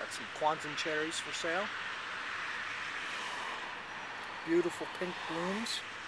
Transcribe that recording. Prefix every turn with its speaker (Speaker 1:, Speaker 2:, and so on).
Speaker 1: Got some quantum cherries for sale. Beautiful pink blooms.